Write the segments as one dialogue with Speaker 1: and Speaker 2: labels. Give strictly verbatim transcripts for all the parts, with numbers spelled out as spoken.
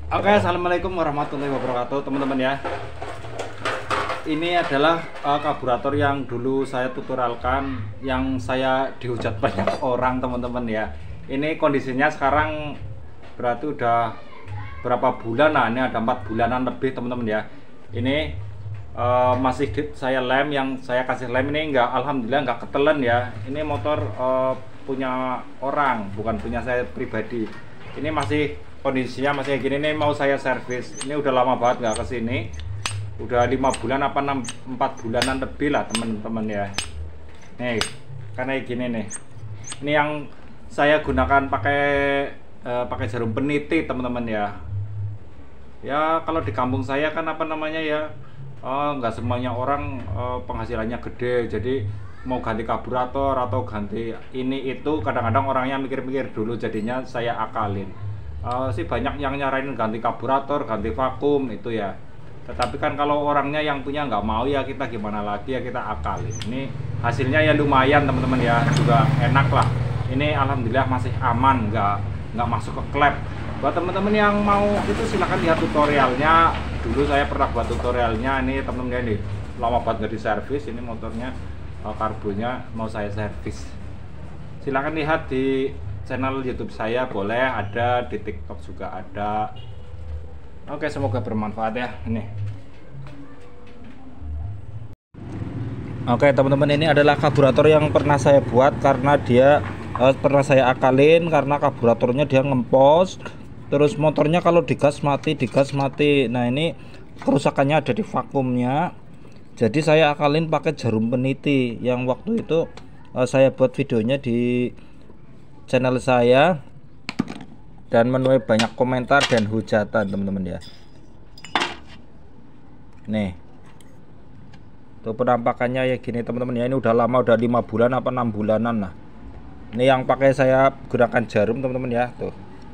Speaker 1: Oke, assalamualaikum warahmatullahi wabarakatuh, teman-teman ya. Ini adalah uh, karburator yang dulu saya tutorialkan, yang saya dihujat banyak orang, teman-teman ya. Ini kondisinya sekarang berarti udah berapa bulan? Nah, ini ada empat bulanan lebih, teman-teman ya. Ini uh, masih di, saya lem, yang saya kasih lem ini enggak, alhamdulillah nggak ketelen ya. Ini motor uh, punya orang, bukan punya saya pribadi. Ini masih kondisinya masih kayak gini nih, mau saya servis. Ini udah lama banget nggak kesini, udah lima bulan apa enam empat bulanan lebih lah, teman-teman ya. Nih karena kayak gini nih, ini yang saya gunakan pakai eh, pakai jarum peniti, teman-teman ya. Ya kalau di kampung saya kan apa namanya ya, eh, nggak semuanya orang eh, penghasilannya gede, jadi mau ganti karburator atau ganti ini itu kadang-kadang orangnya mikir-mikir dulu, jadinya saya akalin. Uh, sih banyak yang nyaranin ganti karburator, ganti vakum itu ya. Tetapi kan kalau orangnya yang punya nggak mau, ya kita gimana lagi, ya kita akalin. Ini hasilnya ya lumayan, teman-teman ya, juga enak lah. Ini alhamdulillah masih aman, nggak nggak masuk ke klep. Buat teman-teman yang mau itu silahkan lihat tutorialnya. Dulu saya pernah buat tutorialnya. Ini teman-teman ini lama banget nggak diservis. Ini motornya uh, karbonya mau saya servis. Silahkan lihat di channel YouTube saya, boleh ada di TikTok juga ada. Oke, semoga bermanfaat ya. Ini oke teman-teman, ini adalah karburator yang pernah saya buat karena dia eh, pernah saya akalin karena karburatornya dia ngempos, terus motornya kalau digas mati, digas mati. Nah ini kerusakannya ada di vakumnya, jadi saya akalin pakai jarum peniti yang waktu itu eh, saya buat videonya di channel saya dan menuai banyak komentar dan hujatan, teman-teman ya. Nih tuh penampakannya ya gini, teman-teman ya. Ini udah lama, udah lima bulan apa enam bulanan lah. Ini yang pakai saya gunakan jarum, teman-teman ya. Tuh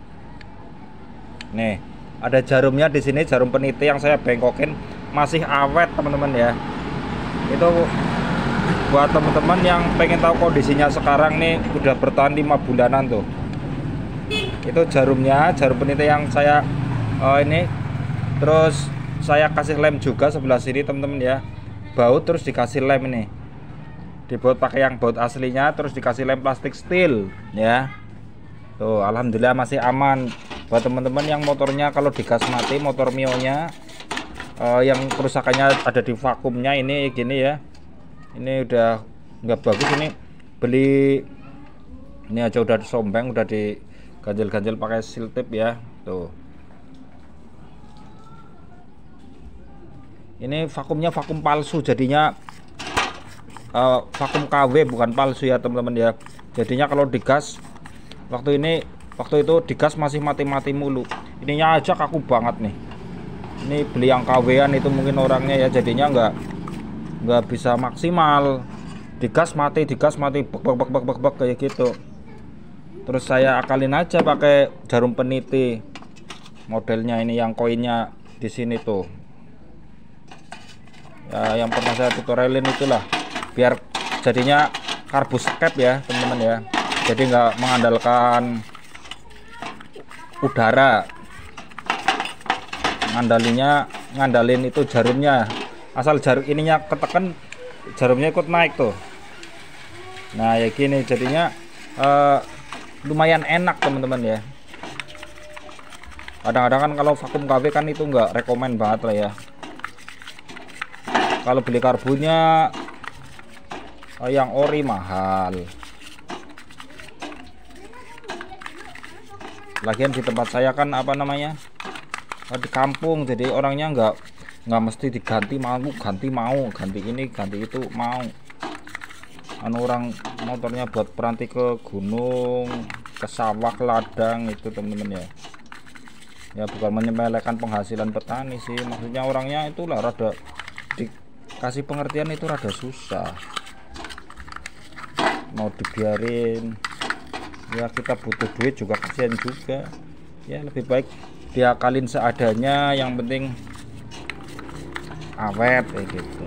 Speaker 1: nih ada jarumnya di sini, jarum peniti yang saya bengkokin masih awet, teman-teman ya. Itu buat teman-teman yang pengen tahu kondisinya sekarang nih, udah bertahan lima bulanan tuh. Itu jarumnya, jarum peniti yang saya uh, ini. Terus saya kasih lem juga sebelah sini, teman-teman ya. Baut terus dikasih lem ini. Dibaut pakai yang baut aslinya, terus dikasih lem plastik steel ya. Tuh alhamdulillah masih aman. Buat teman-teman yang motornya kalau digas mati, motor Mio-nya uh, yang kerusakannya ada di vakumnya ini gini ya. Ini udah nggak bagus, ini beli ini aja udah disombeng, udah diganjel-ganjel pakai seal tape ya. Tuh ini vakumnya vakum palsu, jadinya uh, vakum K W bukan palsu ya, teman-teman ya. Jadinya kalau digas waktu ini waktu itu digas masih mati-mati mulu. Ininya aja kaku banget nih. Ini beli yang K W-an itu mungkin orangnya ya, jadinya nggak nggak bisa maksimal, digas mati, digas mati, bek bek bek bek bek, bek kayak gitu. Terus saya akalin aja pakai jarum peniti modelnya ini, yang koinnya di sini tuh ya, yang pernah saya tutorialin itulah, biar jadinya karbus cap ya, teman-teman ya. Jadi nggak mengandalkan udara, ngandalinya ngandalin itu jarumnya. Asal jarum ininya ketekan, jarumnya ikut naik tuh. Nah ya gini jadinya uh, lumayan enak, teman-teman ya. Kadang-kadang kan kalau vakum K W kan itu nggak rekomen banget lah ya. Kalau beli karbunya uh, yang ori mahal. Lagian di tempat saya kan apa namanya, uh, di kampung, jadi orangnya nggak nggak mesti diganti mau, ganti mau, ganti ini, ganti itu mau. Anu orang motornya buat peranti ke gunung, ke sawah, ke ladang itu, teman-teman ya. Ya bukan menyepelekan penghasilan petani sih, maksudnya orangnya itulah rada dikasih pengertian itu rada susah. Mau dibiarin ya, kita butuh duit juga, kasihan juga. Ya lebih baik diakalin seadanya, yang penting awet kayak gitu.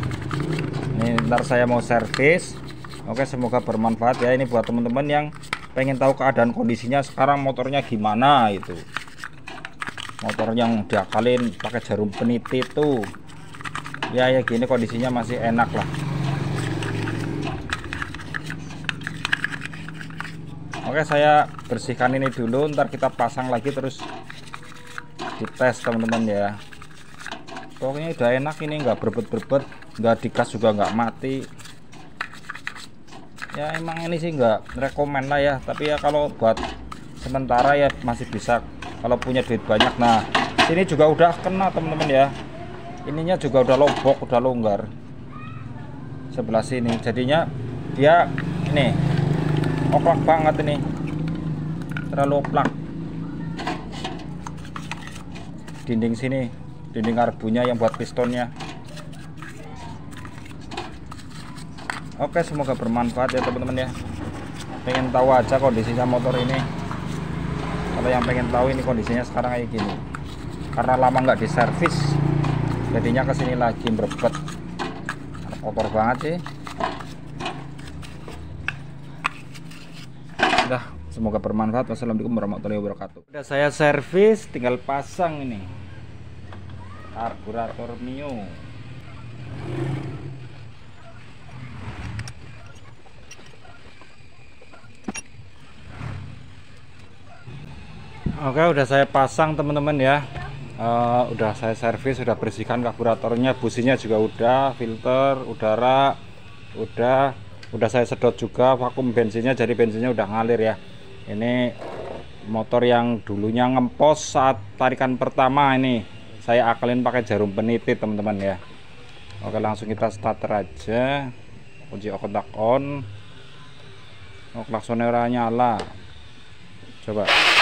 Speaker 1: Ini ntar saya mau servis. Oke, semoga bermanfaat ya. Ini buat teman-teman yang pengen tahu keadaan kondisinya sekarang motornya gimana. Itu motor yang diakalin pakai jarum peniti tuh ya, ya gini kondisinya masih enak lah. Oke, saya bersihkan ini dulu, ntar kita pasang lagi terus dites teman-teman ya. Pokoknya udah enak ini, nggak berbet-berbet, nggak digas juga nggak mati ya. Emang ini sih nggak rekomen lah ya, tapi ya kalau buat sementara ya masih bisa kalau punya duit banyak. Nah sini juga udah kena teman-teman ya, ininya juga udah lobok, udah longgar sebelah sini, jadinya dia ini oplak banget, ini terlalu oplak. Dinding sini, dinding karbunya yang buat pistonnya. Oke, semoga bermanfaat ya teman-teman ya. Pengen tahu aja kondisinya motor ini. Kalau yang pengen tahu ini kondisinya sekarang kayak gini, karena lama nggak diservis jadinya kesini lagi berbet, kotor banget sih. Udah, semoga bermanfaat. Wassalamualaikum warahmatullahi wabarakatuh. Udah saya servis, tinggal pasang ini karburator Mio. Oke, udah saya pasang teman-teman ya. Uh, udah saya servis, sudah bersihkan karburatornya, businya juga udah, filter udara udah, udah saya sedot juga vakum bensinnya, jadi bensinnya udah ngalir ya. Ini motor yang dulunya ngempos saat tarikan pertama, ini saya akalin pakai jarum peniti teman-teman ya. Oke, langsung kita starter aja, kunci kontak on. Oh, klaksonnya nyala, coba.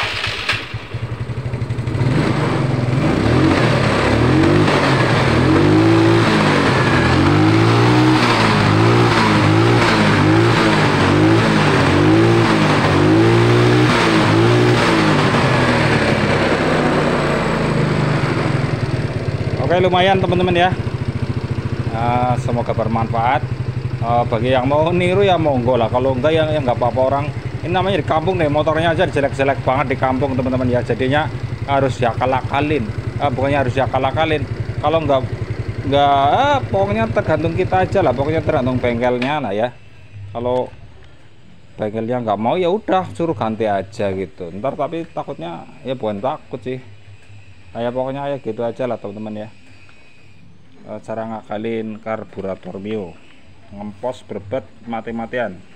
Speaker 1: Oke, lumayan teman-teman ya. Uh, semoga bermanfaat. Uh, bagi yang mau niru ya monggo lah. Kalau enggak ya ya nggak apa-apa. Orang ini namanya di kampung nih, motornya aja jelek-jelek banget di kampung teman-teman ya. Jadinya harus diakal-akalin. Uh, pokoknya harus diakal-akalin. Kalau nggak nggak, uh, pokoknya tergantung kita aja lah. Pokoknya tergantung bengkelnya lah ya. Kalau bengkelnya nggak mau ya udah suruh ganti aja gitu. Ntar tapi takutnya ya bukan takut sih. Ya pokoknya ya gitu aja lah teman-teman ya. E, cara ngakalin karburator Mio, ngempos berbet mati-matian.